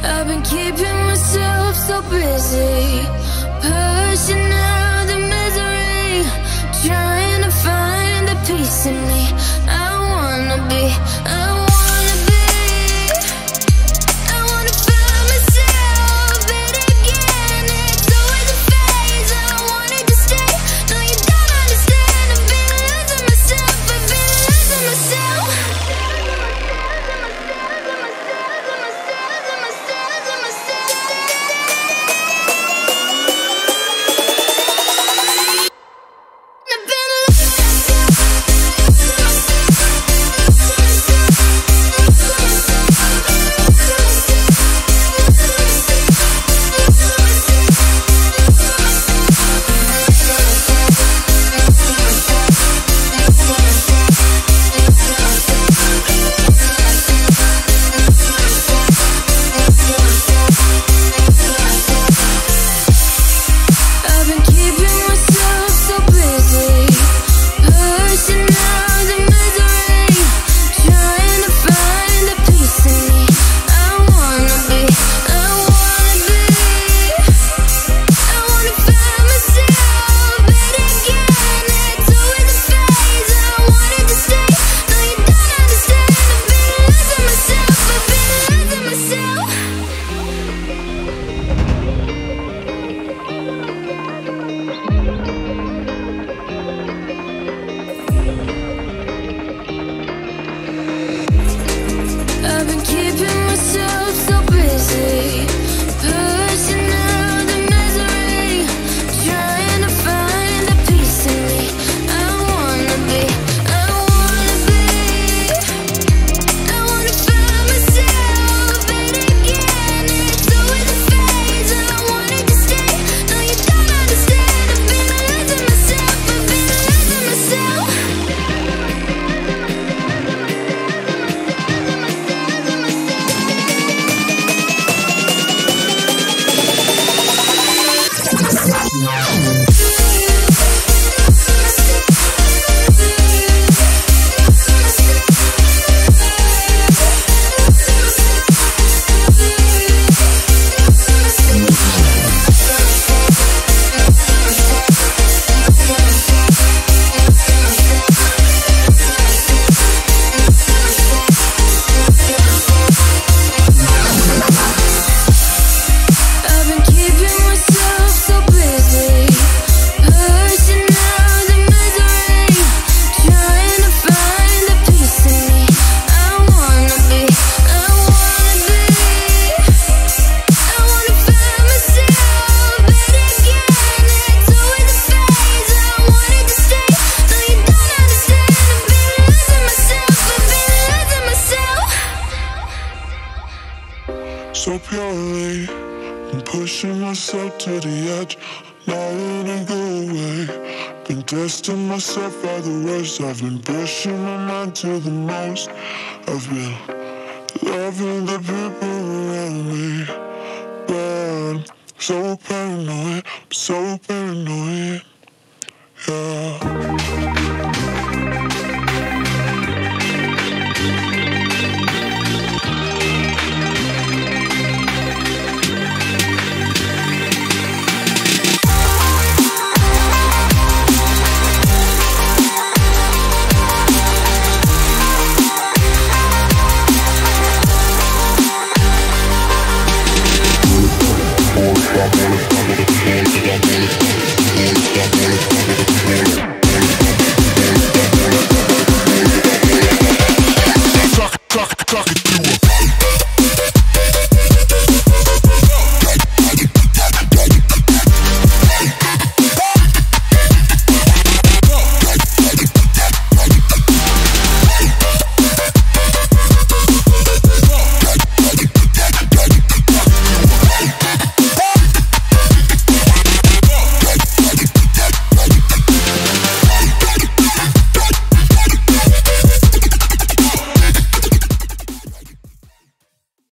I've been keeping myself so busy, pushing out the misery, trying to find the peace in me. I wanna be, I wanna be, I wanna find myself, but again it's always a phase. I wanted to stay, no you don't understand. I've been losing myself, I've been losing myself. I've been keeping myself so busy, pushing out the misery, trying to find the peace in me. I wanna be, I wanna be, I wanna find myself, but again it's always a phase. I wanted to stay, no you don't understand. I've been losing myself, I've been losing myself. I've been keeping myself so busy, pushing out the misery, trying to find the peace in me. I wanna be, I wanna be, I wanna find myself, but again it's always a phase. I wanted to stay, no you don't understand. I've been losing myself, I've been losing myself. So purely, I'm pushing myself to the edge, not letting go away. Been testing myself by the worst. I've been pushing my mind to the most. I've been loving the people around me, but I'm so paranoid, I'm so paranoid.